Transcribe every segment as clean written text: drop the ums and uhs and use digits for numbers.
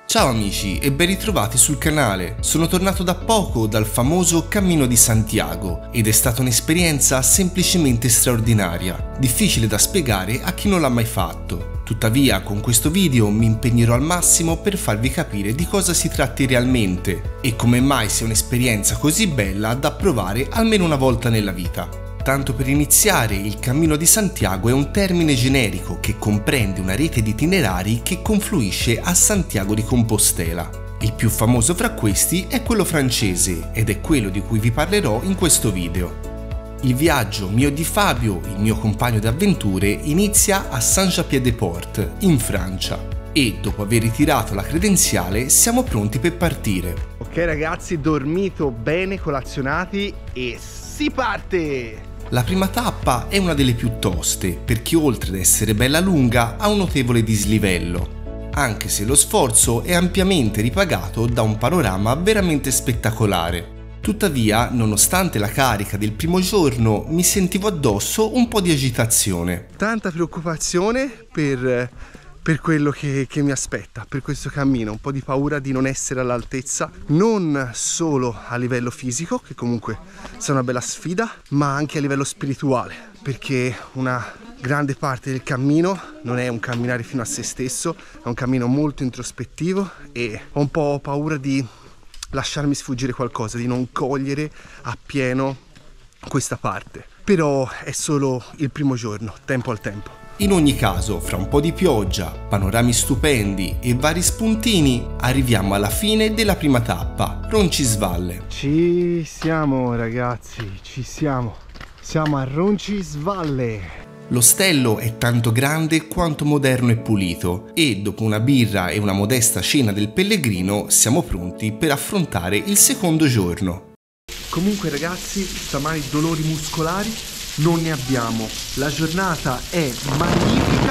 Ciao amici e ben ritrovati sul canale. Sono tornato da poco dal famoso Cammino di Santiago ed è stata un'esperienza semplicemente straordinaria, difficile da spiegare a chi non l'ha mai fatto. Tuttavia con questo video mi impegnerò al massimo per farvi capire di cosa si tratti realmente e come mai sia un'esperienza così bella da provare almeno una volta nella vita. Tanto per iniziare, il Cammino di Santiago è un termine generico che comprende una rete di itinerari che confluisce a Santiago di Compostela. Il più famoso fra questi è quello francese ed è quello di cui vi parlerò in questo video. Il viaggio mio e di Fabio, il mio compagno d'avventure, inizia a Saint-Jean-Pied-de-Port, in Francia. E dopo aver ritirato la credenziale siamo pronti per partire. Ok ragazzi, dormito bene, colazionati e si parte! La prima tappa è una delle più toste perché oltre ad essere bella lunga ha un notevole dislivello, anche se lo sforzo è ampiamente ripagato da un panorama veramente spettacolare. Tuttavia, nonostante la carica del primo giorno, mi sentivo addosso un po' di agitazione. Tanta preoccupazione per quello che mi aspetta, per questo cammino, un po' di paura di non essere all'altezza, non solo a livello fisico, che comunque sarà una bella sfida, ma anche a livello spirituale, perché una grande parte del cammino non è un camminare fino a se stesso, è un cammino molto introspettivo e ho un po' paura di lasciarmi sfuggire qualcosa, di non cogliere appieno questa parte. Però è solo il primo giorno, tempo al tempo. In ogni caso, fra un po' di pioggia, panorami stupendi e vari spuntini, arriviamo alla fine della prima tappa, Roncisvalle. Ci siamo ragazzi, ci siamo. Siamo a Roncisvalle. L'ostello è tanto grande quanto moderno e pulito e dopo una birra e una modesta cena del pellegrino siamo pronti per affrontare il secondo giorno. Comunque ragazzi, stamani dolori muscolari non ne abbiamo, la giornata è magnifica,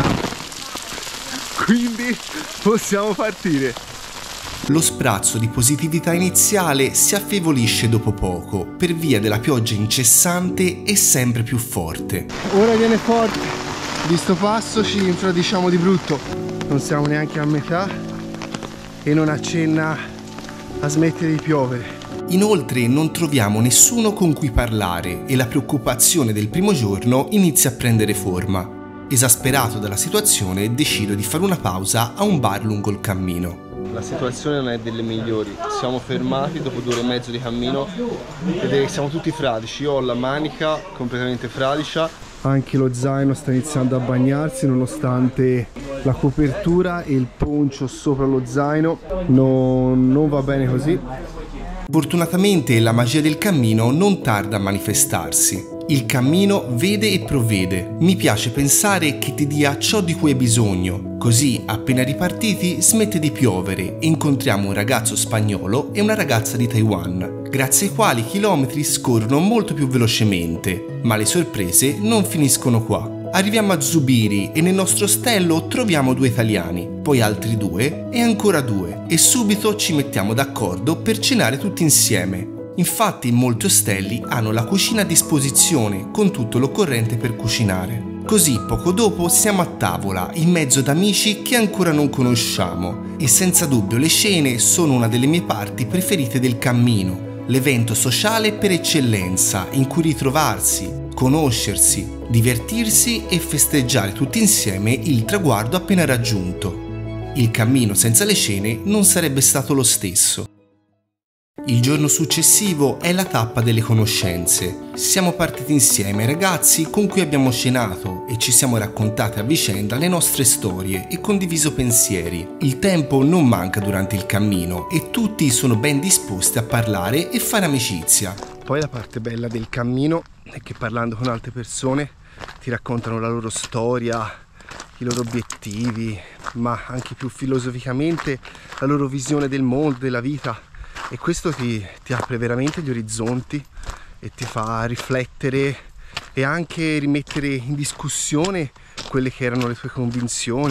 quindi possiamo partire. Lo sprazzo di positività iniziale si affievolisce dopo poco per via della pioggia incessante e sempre più forte. Ora viene forte, di sto passo ci infradiciamo di brutto, non siamo neanche a metà e non accenna a smettere di piovere. Inoltre non troviamo nessuno con cui parlare e la preoccupazione del primo giorno inizia a prendere forma. Esasperato dalla situazione decido di fare una pausa a un bar lungo il cammino. La situazione non è delle migliori, siamo fermati dopo 2 ore e mezzo di cammino ed siamo tutti fradici, io ho la manica completamente fradicia. Anche lo zaino sta iniziando a bagnarsi nonostante la copertura e il poncio sopra lo zaino non va bene così. Fortunatamente la magia del cammino non tarda a manifestarsi. Il cammino vede e provvede. Mi piace pensare che ti dia ciò di cui hai bisogno. Così, appena ripartiti, smette di piovere e incontriamo un ragazzo spagnolo e una ragazza di Taiwan, grazie ai quali i chilometri scorrono molto più velocemente. Ma le sorprese non finiscono qua. Arriviamo a Zubiri e nel nostro ostello troviamo 2 italiani, poi altri 2 e ancora 2 e subito ci mettiamo d'accordo per cenare tutti insieme. Infatti molti ostelli hanno la cucina a disposizione con tutto l'occorrente per cucinare. Così poco dopo siamo a tavola in mezzo ad amici che ancora non conosciamo e senza dubbio le cene sono una delle mie parti preferite del cammino, l'evento sociale per eccellenza in cui ritrovarsi, conoscersi, divertirsi e festeggiare tutti insieme il traguardo appena raggiunto. Il cammino senza le cene non sarebbe stato lo stesso. Il giorno successivo è la tappa delle conoscenze. Siamo partiti insieme ai ragazzi con cui abbiamo cenato e ci siamo raccontati a vicenda le nostre storie e condiviso pensieri. Il tempo non manca durante il cammino e tutti sono ben disposti a parlare e fare amicizia. Poi la parte bella del cammino è che parlando con altre persone ti raccontano la loro storia, i loro obiettivi, ma anche più filosoficamente la loro visione del mondo, della vita. E questo ti apre veramente gli orizzonti e ti fa riflettere e anche rimettere in discussione quelle che erano le tue convinzioni.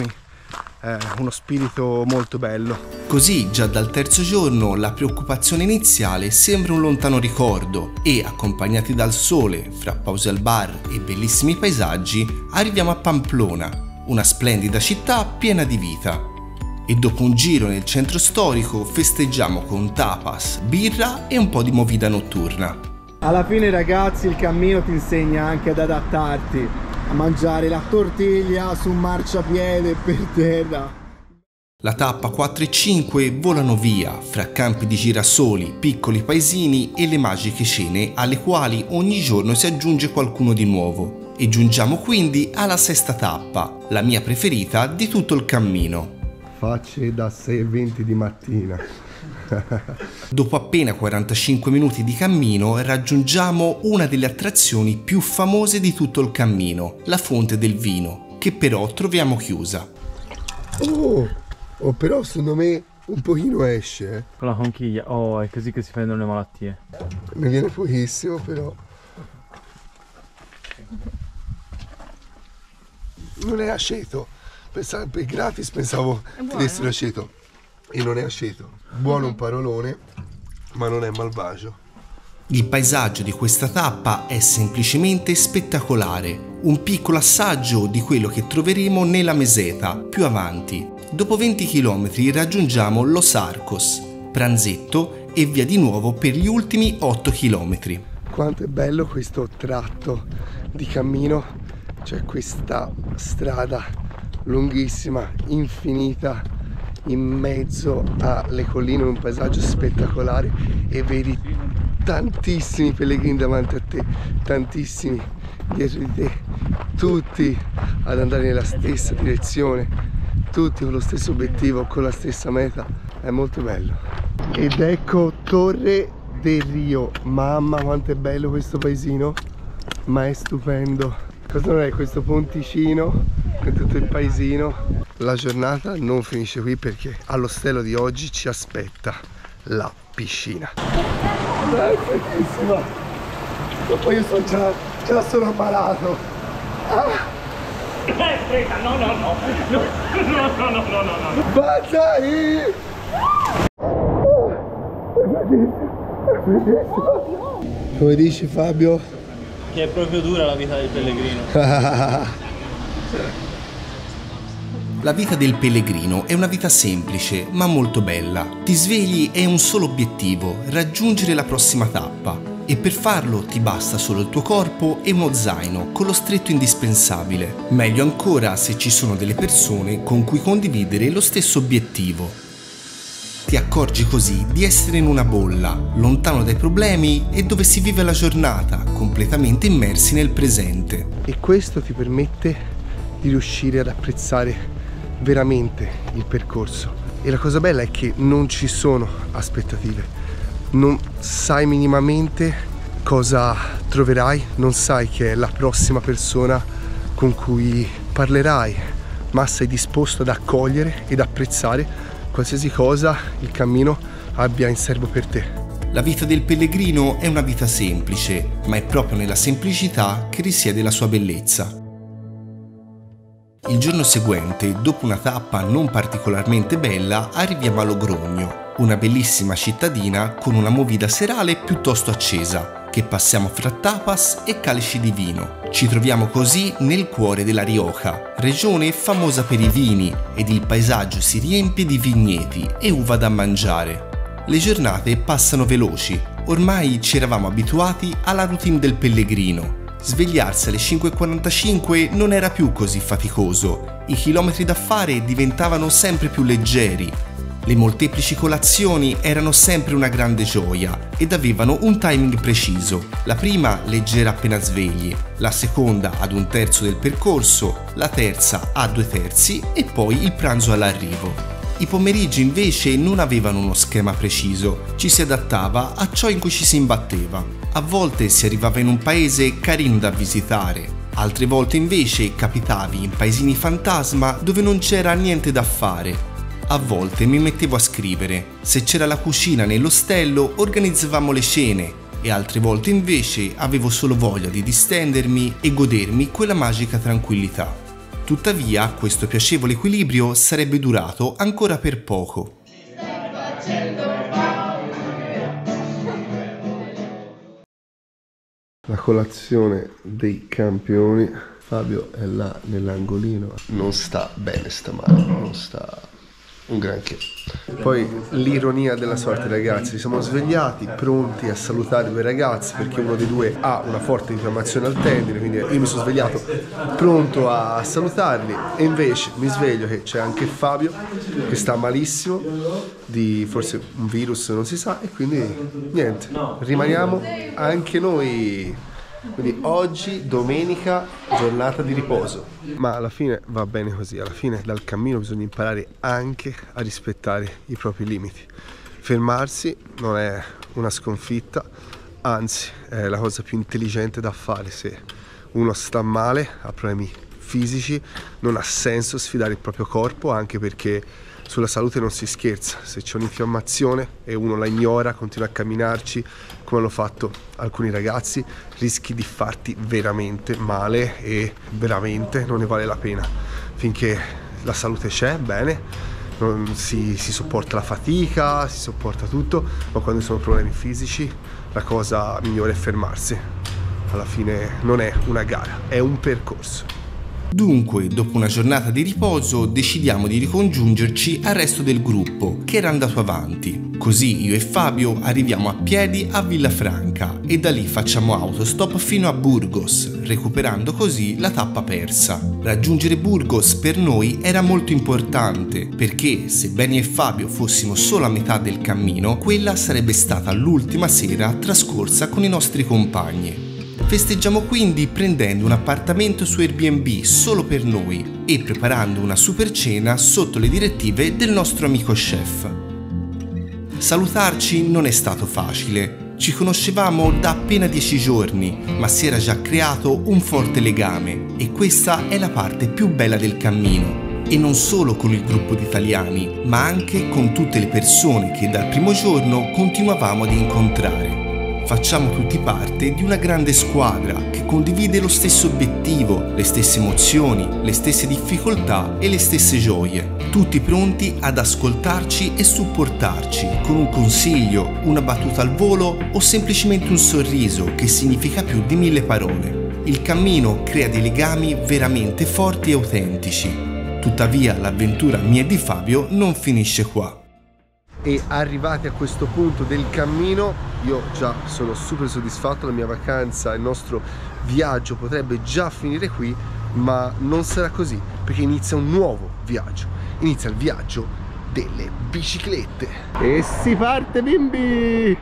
Uno spirito molto bello. Così già dal terzo giorno la preoccupazione iniziale sembra un lontano ricordo e, accompagnati dal sole, fra pause al bar e bellissimi paesaggi, arriviamo a Pamplona, una splendida città piena di vita. e dopo un giro nel centro storico festeggiamo con tapas, birra e un po' di movida notturna. Alla fine ragazzi il cammino ti insegna anche ad adattarti, a mangiare la tortiglia su un marciapiede per terra. La tappa 4 e 5 volano via fra campi di girasoli, piccoli paesini e le magiche scene alle quali ogni giorno si aggiunge qualcuno di nuovo. E giungiamo quindi alla sesta tappa, la mia preferita di tutto il cammino. Facce da 6:20 di mattina. Dopo appena 45 minuti di cammino raggiungiamo una delle attrazioni più famose di tutto il cammino, la fonte del vino, che però troviamo chiusa. Oh, però secondo me un pochino esce. Con la conchiglia, oh, è così che si prendono le malattie. Ne viene pochissimo però. Non è aceto. Pensavo, per gratis pensavo ti dessero aceto. E non è aceto. Buono un parolone, ma non è malvagio. Il paesaggio di questa tappa è semplicemente spettacolare, un piccolo assaggio di quello che troveremo nella meseta più avanti. Dopo 20 km raggiungiamo Los Arcos, pranzetto e via di nuovo per gli ultimi 8 km. Quanto è bello questo tratto di cammino, c'è questa strada lunghissima, infinita, in mezzo alle colline, un paesaggio spettacolare e vedi tantissimi pellegrini davanti a te, tantissimi dietro di te, tutti ad andare nella stessa direzione, tutti con lo stesso obiettivo, con la stessa meta. È molto bello. Ed ecco Torre del Rio. Mamma quanto è bello questo paesino, ma è stupendo. Cosa non è questo ponticino con tutto il paesino? La giornata non finisce qui perché all'ostello di oggi ci aspetta la piscina. È bellissima. E poi io sono già sono ammalato. Aspetta, no. Banzai! È bellissimo. Come dici Fabio? Che è proprio dura la vita del pellegrino. La vita del pellegrino è una vita semplice ma molto bella. Ti svegli e hai un solo obiettivo, raggiungere la prossima tappa. E per farlo ti basta solo il tuo corpo e uno zaino con lo stretto indispensabile. Meglio ancora se ci sono delle persone con cui condividere lo stesso obiettivo. Ti accorgi così di essere in una bolla, lontano dai problemi e dove si vive la giornata, completamente immersi nel presente. E questo ti permette di riuscire ad apprezzare veramente il percorso. E la cosa bella è che non ci sono aspettative. Non sai minimamente cosa troverai, non sai che è la prossima persona con cui parlerai, ma sei disposto ad accogliere ed apprezzare qualsiasi cosa il cammino abbia in serbo per te. La vita del pellegrino è una vita semplice, ma è proprio nella semplicità che risiede la sua bellezza. Il giorno seguente, dopo una tappa non particolarmente bella, arriviamo a Logrogno, una bellissima cittadina con una movida serale piuttosto accesa, che passiamo fra tapas e calici di vino. Ci troviamo così nel cuore della Rioja, regione famosa per i vini, ed il paesaggio si riempie di vigneti e uva da mangiare. Le giornate passano veloci, ormai ci eravamo abituati alla routine del pellegrino. Svegliarsi alle 5:45 non era più così faticoso, i chilometri da fare diventavano sempre più leggeri. Le molteplici colazioni erano sempre una grande gioia ed avevano un timing preciso. La prima leggera appena svegli, la seconda ad 1/3 del percorso, la terza a 2/3 e poi il pranzo all'arrivo. I pomeriggi invece non avevano uno schema preciso, ci si adattava a ciò in cui ci si imbatteva. A volte si arrivava in un paese carino da visitare, altre volte invece capitavi in paesini fantasma dove non c'era niente da fare. A volte mi mettevo a scrivere, se c'era la cucina nell'ostello organizzavamo le cene e altre volte invece avevo solo voglia di distendermi e godermi quella magica tranquillità. Tuttavia questo piacevole equilibrio sarebbe durato ancora per poco. La colazione dei campioni. Fabio è là nell'angolino, non sta bene stamane, non sta un granché. Poi l'ironia della sorte, ragazzi, ci siamo svegliati pronti a salutare due ragazzi perché uno dei due ha una forte infiammazione al tendine, quindi io mi sono svegliato pronto a salutarli e invece mi sveglio che c'è anche Fabio che sta malissimo di forse un virus, non si sa, e quindi niente, rimaniamo anche noi. Quindi oggi, domenica, giornata di riposo. Ma alla fine va bene così, alla fine dal cammino bisogna imparare anche a rispettare i propri limiti. Fermarsi non è una sconfitta, anzi è la cosa più intelligente da fare. Se uno sta male, ha problemi fisici, non ha senso sfidare il proprio corpo, anche perché sulla salute non si scherza. Se c'è un'infiammazione e uno la ignora, continua a camminarci come hanno fatto alcuni ragazzi, rischi di farti veramente male e veramente non ne vale la pena. Finché la salute c'è, bene, si sopporta la fatica, si sopporta tutto, ma quando ci sono problemi fisici la cosa migliore è fermarsi. Alla fine non è una gara, è un percorso. Dunque, dopo una giornata di riposo, decidiamo di ricongiungerci al resto del gruppo, che era andato avanti. Così io e Fabio arriviamo a piedi a Villafranca e da lì facciamo autostop fino a Burgos, recuperando così la tappa persa. Raggiungere Burgos per noi era molto importante, perché sebbene io e Fabio fossimo solo a metà del cammino, quella sarebbe stata l'ultima sera trascorsa con i nostri compagni. Festeggiamo quindi prendendo un appartamento su Airbnb solo per noi e preparando una super cena sotto le direttive del nostro amico chef. Salutarci non è stato facile, ci conoscevamo da appena 10 giorni, ma si era già creato un forte legame e questa è la parte più bella del cammino. E non solo con il gruppo di italiani, ma anche con tutte le persone che dal primo giorno continuavamo ad incontrare. Facciamo tutti parte di una grande squadra che condivide lo stesso obiettivo, le stesse emozioni, le stesse difficoltà e le stesse gioie. Tutti pronti ad ascoltarci e supportarci con un consiglio, una battuta al volo o semplicemente un sorriso che significa più di 1000 parole. Il cammino crea dei legami veramente forti e autentici. Tuttavia l'avventura mia e di Fabio non finisce qua. E arrivati a questo punto del cammino io già sono super soddisfatto. La mia vacanza, il nostro viaggio potrebbe già finire qui, ma non sarà così perché inizia un nuovo viaggio, inizia il viaggio delle biciclette e si parte, bimbi!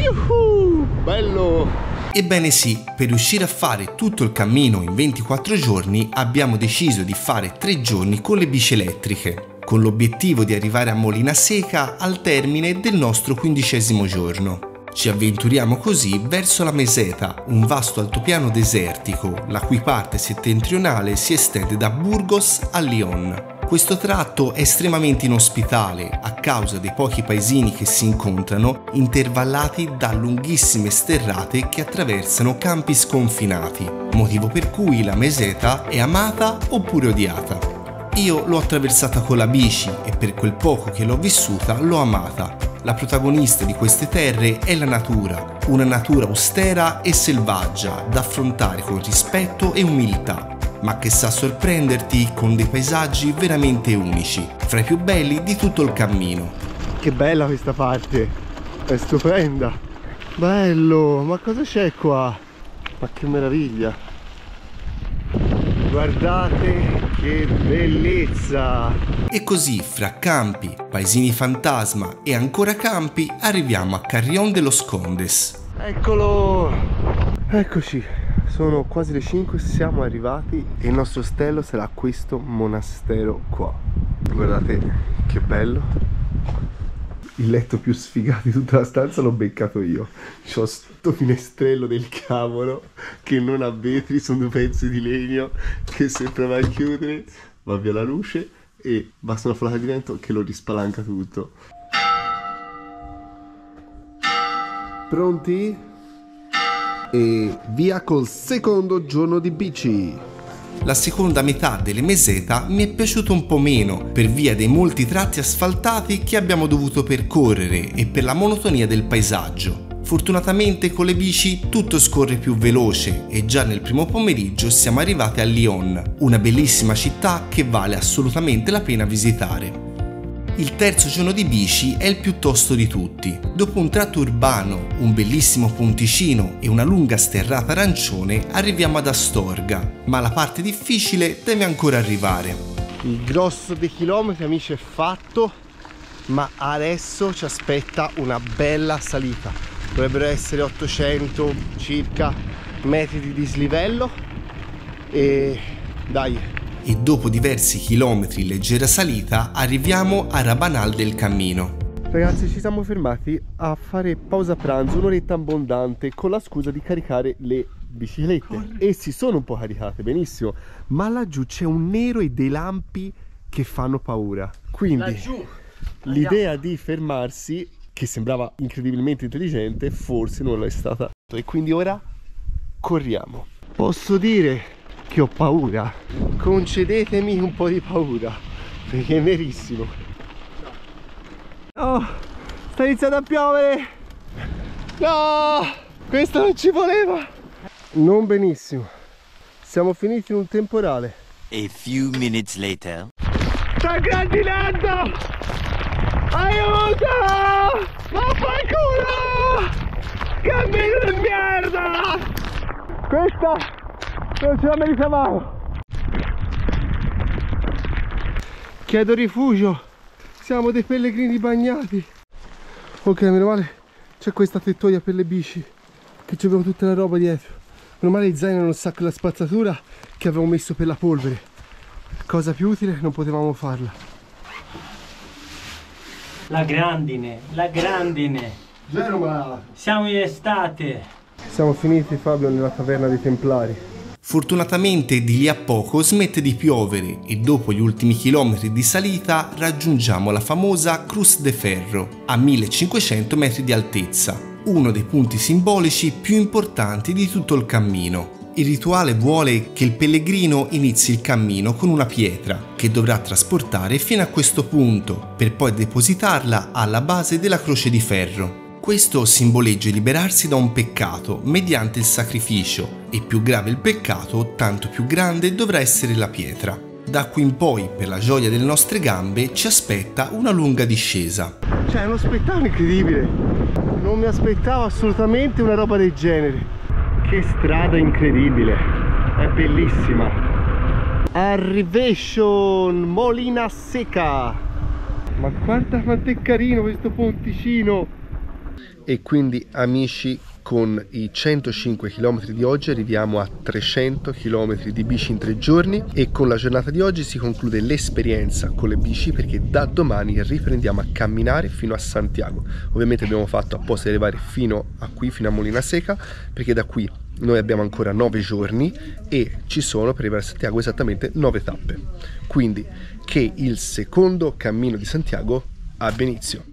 Yuhu! Bello! Ebbene sì, per riuscire a fare tutto il cammino in 24 giorni abbiamo deciso di fare 3 giorni con le bici elettriche, con l'obiettivo di arrivare a Molina Seca al termine del nostro 15° giorno. Ci avventuriamo così verso la Meseta, un vasto altopiano desertico, la cui parte settentrionale si estende da Burgos a Lyon. Questo tratto è estremamente inospitale a causa dei pochi paesini che si incontrano, intervallati da lunghissime sterrate che attraversano campi sconfinati, motivo per cui la Meseta è amata oppure odiata. Io l'ho attraversata con la bici e per quel poco che l'ho vissuta l'ho amata. La protagonista di queste terre è la natura, una natura austera e selvaggia da affrontare con rispetto e umiltà, ma che sa sorprenderti con dei paesaggi veramente unici, fra i più belli di tutto il cammino. Che bella questa parte, è stupenda. Bello, ma cosa c'è qua? Ma che meraviglia! Guardate che bellezza! E così, fra campi, paesini fantasma e ancora campi, arriviamo a Carrión de los Condes. Eccolo! Eccoci, sono quasi le 5, siamo arrivati e il nostro ostello sarà questo monastero qua. Guardate che bello! Il letto più sfigato di tutta la stanza l'ho beccato io. C'ho sto finestrello del cavolo che non ha vetri, sono 2 pezzi di legno che se prova a chiudere va via la luce e basta una folata di vento che lo rispalanca tutto. Pronti? E via col secondo giorno di bici. La seconda metà delle Meseta mi è piaciuta un po' meno per via dei molti tratti asfaltati che abbiamo dovuto percorrere e per la monotonia del paesaggio. Fortunatamente con le bici tutto scorre più veloce e già nel primo pomeriggio siamo arrivati a Lyon, una bellissima città che vale assolutamente la pena visitare. Il terzo giorno di bici è il più tosto di tutti. Dopo un tratto urbano, un bellissimo ponticino e una lunga sterrata arancione arriviamo ad Astorga, ma la parte difficile deve ancora arrivare. Il grosso dei chilometri, amici, è fatto, ma adesso ci aspetta una bella salita. Dovrebbero essere 800 circa metri di dislivello e dai. E dopo diversi chilometri in leggera salita arriviamo a Rabanal del Cammino. Ragazzi, ci siamo fermati a fare pausa pranzo, un'oretta abbondante, con la scusa di caricare le biciclette. E si sono un po' caricate, benissimo, ma laggiù c'è un nero e dei lampi che fanno paura. Quindi l'idea di fermarsi, che sembrava incredibilmente intelligente, forse non lo è stata. E quindi ora corriamo. Posso dire che ho paura, concedetemi un po' di paura perché è nerissimo. Oh, sta iniziando a piovere. No, questo non ci voleva. Non benissimo, siamo finiti in un temporale. A few minutes later. Sta grandinando, aiuto, vaffanculo, cammino di merda, questa non ce la meritavamo. Chiedo rifugio, siamo dei pellegrini bagnati. Ok, meno male c'è questa tettoia per le bici, che ci avevo tutta la roba dietro. Meno male il zaino non sa che la spazzatura che avevo messo per la polvere. Cosa più utile, non potevamo farla. La grandine, la grandine. Genova! Siamo in estate. Siamo finiti, Fabio, nella taverna dei Templari. Fortunatamente di lì a poco smette di piovere e dopo gli ultimi chilometri di salita raggiungiamo la famosa Cruz de Ferro a 1500 metri di altezza, uno dei punti simbolici più importanti di tutto il cammino. Il rituale vuole che il pellegrino inizi il cammino con una pietra che dovrà trasportare fino a questo punto per poi depositarla alla base della croce di ferro. Questo simboleggia il liberarsi da un peccato mediante il sacrificio e più grave il peccato, tanto più grande dovrà essere la pietra. Da qui in poi, per la gioia delle nostre gambe, ci aspetta una lunga discesa. Cioè, è uno spettacolo incredibile. Non mi aspettavo assolutamente una roba del genere. Che strada incredibile, è bellissima. Arrivation Molina Seca. Ma guarda quanto è carino questo ponticino. E quindi, amici, con i 105 km di oggi arriviamo a 300 km di bici in 3 giorni e con la giornata di oggi si conclude l'esperienza con le bici, perché da domani riprendiamo a camminare fino a Santiago. Ovviamente abbiamo fatto apposta di arrivare fino a qui, fino a Molina Seca, perché da qui noi abbiamo ancora 9 giorni e ci sono per arrivare a Santiago esattamente 9 tappe. Quindi che il secondo cammino di Santiago abbia inizio.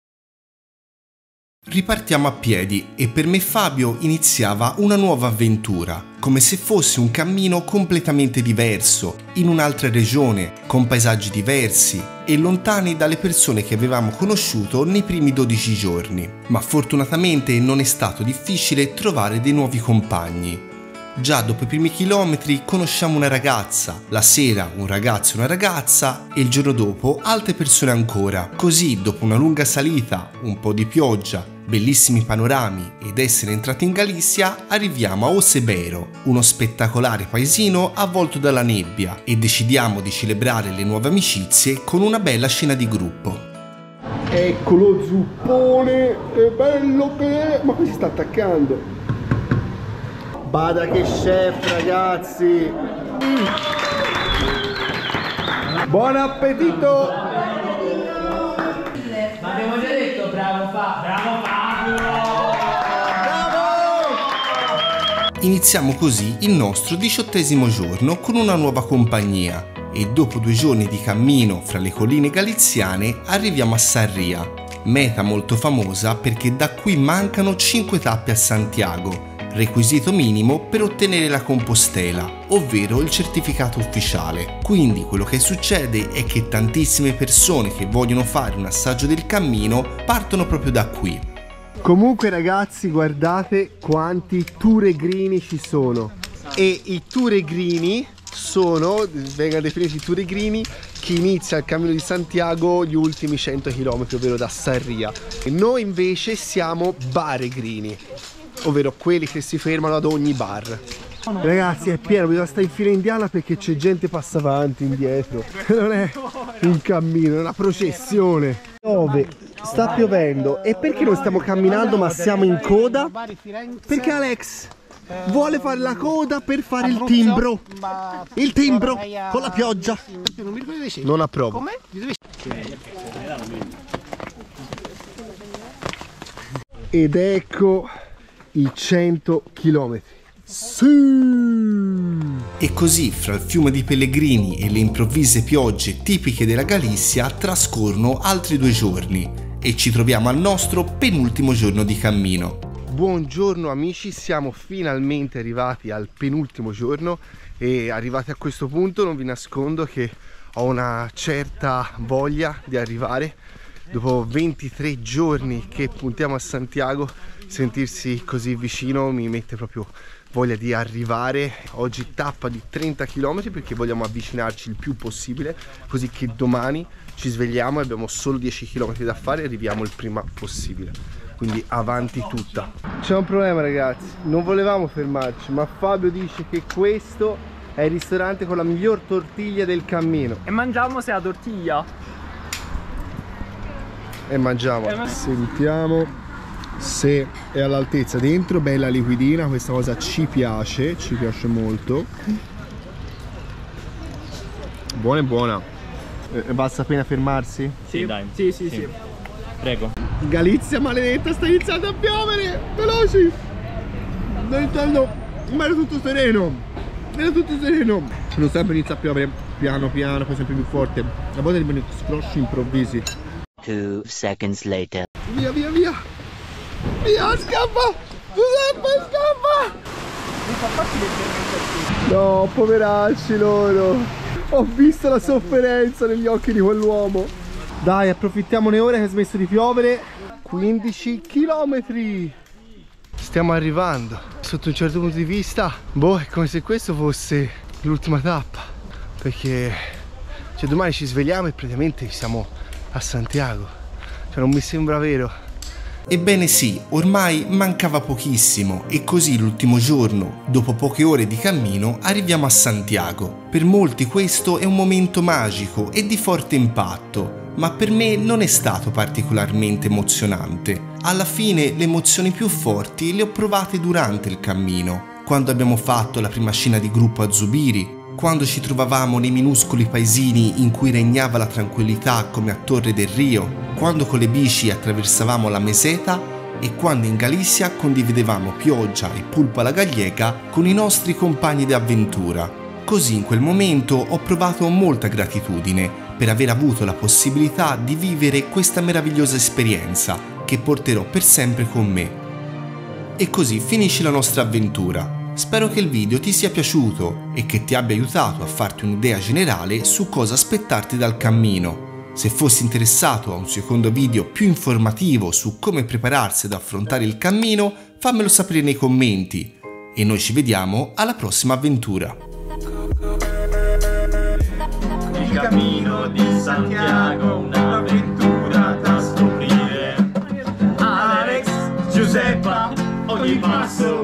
Ripartiamo a piedi e per me Fabio iniziava una nuova avventura, come se fosse un cammino completamente diverso, in un'altra regione, con paesaggi diversi e lontani dalle persone che avevamo conosciuto nei primi 12 giorni. Ma fortunatamente non è stato difficile trovare dei nuovi compagni. Già dopo i primi chilometri conosciamo una ragazza, la sera un ragazzo e una ragazza e il giorno dopo altre persone ancora. Così dopo una lunga salita, un po' di pioggia, bellissimi panorami ed essere entrati in Galizia, arriviamo a Osebero, uno spettacolare paesino avvolto dalla nebbia, e decidiamo di celebrare le nuove amicizie con una bella scena di gruppo. Ecco lo zuppone, è bello che è, ma qui si sta attaccando. Bada che chef, ragazzi. Buon appetito. Ma abbiamo già detto bravo Fabio. Iniziamo così il nostro 18° giorno con una nuova compagnia e dopo 2 giorni di cammino fra le colline galiziane arriviamo a Sarria, meta molto famosa perché da qui mancano 5 tappe a Santiago, requisito minimo per ottenere la Compostela, ovvero il certificato ufficiale. Quindi quello che succede è che tantissime persone che vogliono fare un assaggio del cammino partono proprio da qui. Comunque ragazzi, guardate quanti turegrini ci sono. E i turegrini vengono definiti peregrini, che inizia il Cammino di Santiago gli ultimi 100 km, ovvero da Sarria. E noi invece siamo baregrini, ovvero quelli che si fermano ad ogni bar. Ragazzi, è pieno, bisogna stare in fila indiana perché c'è gente che passa avanti, indietro. Non è un cammino, è una processione. Piove, sta piovendo. E perché non stiamo camminando ma siamo in coda? Perché Alex vuole fare la coda per fare il timbro. Il timbro con la pioggia. Non approvo. Ed ecco i 100 km. Sì! E così, fra il fiume di pellegrini e le improvvise piogge tipiche della Galizia, trascorrono altri 2 giorni e ci troviamo al nostro penultimo giorno di cammino. Buongiorno amici, siamo finalmente arrivati al penultimo giorno e arrivati a questo punto non vi nascondo che ho una certa voglia di arrivare. Dopo 23 giorni che puntiamo a Santiago, sentirsi così vicino mi mette proprio voglia di arrivare. Oggi tappa di 30 km perché vogliamo avvicinarci il più possibile, così che domani ci svegliamo e abbiamo solo 10 km da fare e arriviamo il prima possibile. Quindi avanti tutta. C'è un problema ragazzi, non volevamo fermarci, ma Fabio dice che questo è il ristorante con la miglior tortiglia del cammino. E mangiamo se la tortiglia. E mangiamo. Sentiamo se è all'altezza. Dentro bella liquidina, questa cosa ci piace molto. Buona e buona. Basta appena fermarsi? Sì, dai. Sì. Prego. Galizia maledetta, sta iniziando a piovere. Veloci. Ma era tutto sereno. Non sempre inizia a piovere piano piano, poi sempre più forte. A volte arrivano scrosci improvvisi. 2 seconds later. Via, scappa! Giuseppe, scappa! No, poveracci loro. Ho visto la sofferenza negli occhi di quell'uomo. Dai, approfittiamone ora che ha smesso di piovere. 15 km. Stiamo arrivando. Sotto un certo punto di vista, è come se questo fosse l'ultima tappa. Perché domani ci svegliamo e praticamente siamo a Santiago. Non mi sembra vero. Ebbene sì, ormai mancava pochissimo e così l'ultimo giorno, dopo poche ore di cammino, arriviamo a Santiago. Per molti questo è un momento magico e di forte impatto, ma per me non è stato particolarmente emozionante. Alla fine le emozioni più forti le ho provate durante il cammino, quando abbiamo fatto la prima cena di gruppo a Zubiri, quando ci trovavamo nei minuscoli paesini in cui regnava la tranquillità come a Torre del Rio, quando con le bici attraversavamo la Meseta e quando in Galizia condividevamo pioggia e pulpa alla gallega con i nostri compagni d'avventura. Così in quel momento ho provato molta gratitudine per aver avuto la possibilità di vivere questa meravigliosa esperienza che porterò per sempre con me. E così finisce la nostra avventura. Spero che il video ti sia piaciuto e che ti abbia aiutato a farti un'idea generale su cosa aspettarti dal cammino. Se fossi interessato a un secondo video più informativo su come prepararsi ad affrontare il cammino, fammelo sapere nei commenti e noi ci vediamo alla prossima avventura. Il cammino di Santiago, un'avventura da scoprire. Alex, Giuseppa, ogni passo